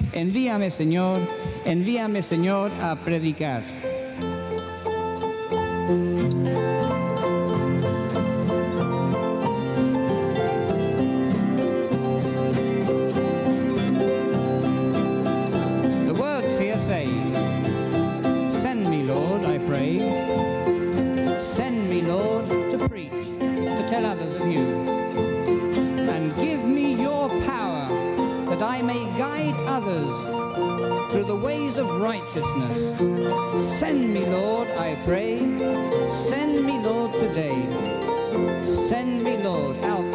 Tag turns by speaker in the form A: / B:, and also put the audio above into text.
A: Envíame Señor a predicar. The words here say, send me, Lord, I pray. Send me, Lord, to preach, to tell others of you. And give me your power, that I may guide others through the ways of righteousness. Send me, Lord, I pray. Send me, Lord, today. Send me, Lord, out